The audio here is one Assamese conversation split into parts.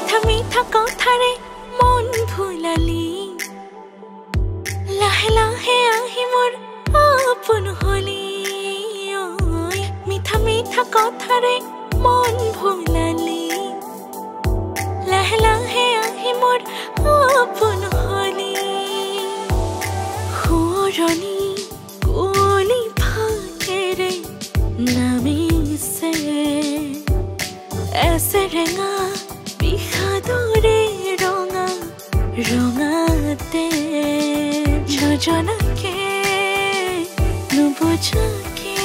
মিঠা মিঠা কথাৰে মন ভুলালি লাহে লাহে আহি মোৰ আপোন হলি মিঠা মিঠা কথাৰে মন ভুলালি লাহে লাহে আহি মোৰ আপোন হলি Xuoroni koli phakere namise aise renga bihadore ronga rongate Nojonake Nubujake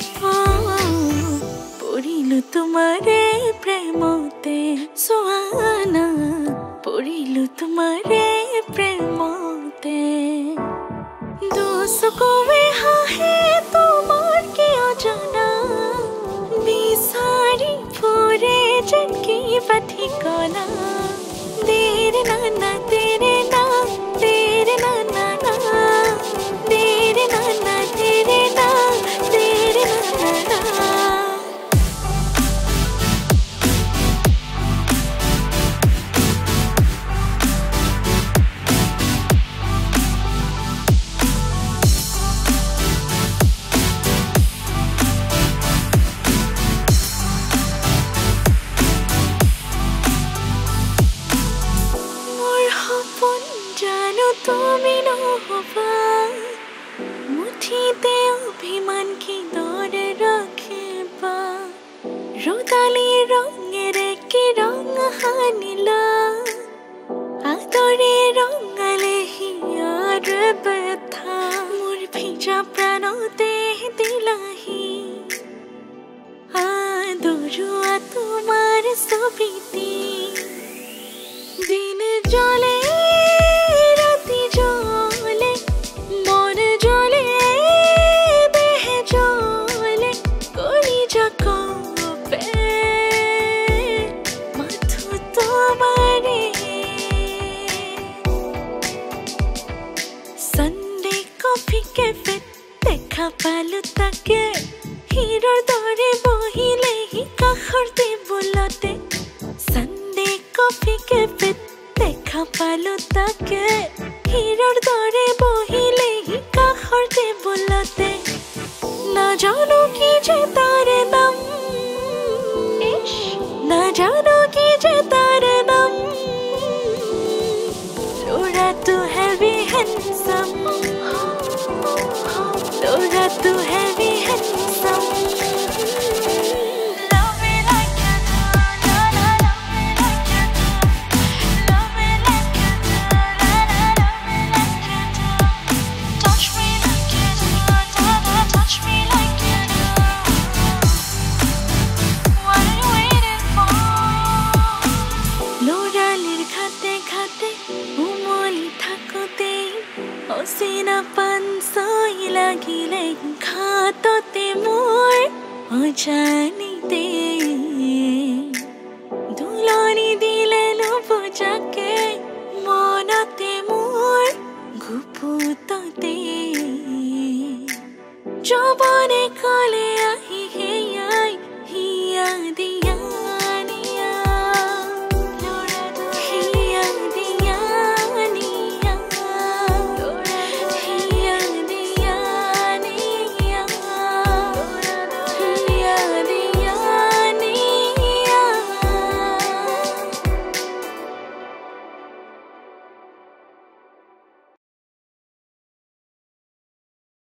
porilu tumare premote suana porilu tumare premote Dusokuwe Hahe tumar kiya jana bisari pore janki pathikana tere na na tere na tere na na na tere na na tere na tere na na তুমি নহবা মুঠিতে অভিমান কি দৰে ৰাখিবা ৰদালি ৰঙেৰে কি ৰং হানিলা আদৰে ৰঙালে হিয়াৰ ব্যথা মোৰ ভিজা প্ৰাণতে দিলাহি আদৰুৱা তোমাৰ ছবিটি দিন জ্বলে পালো তাকে হিৰৰ দৰে বহিলেহি কাষৰতে বোলতে সানডে কফি কেফেত দেখা পালো তাকে হিৰৰ দৰে বহিলেহি কাষৰতে বোলতে নাজানো কি যে তাৰ নাম নাজানো কি যে তাৰ নাম ল'ৰাটো heavy handsome Lora tu heavy handsome Love me like you do La la love me like you do Love me like you do La la love me like you do Touch me like you do Da da touch me like you do What are you waiting for Lora lir khate khate umoli thakote Osina pansoi লাগিলে খাততে মোৰ অজানিতে দুলনি দিলে নুবুজাকে মনতে মোৰ গুপুততে যৌৱনে কলে আহি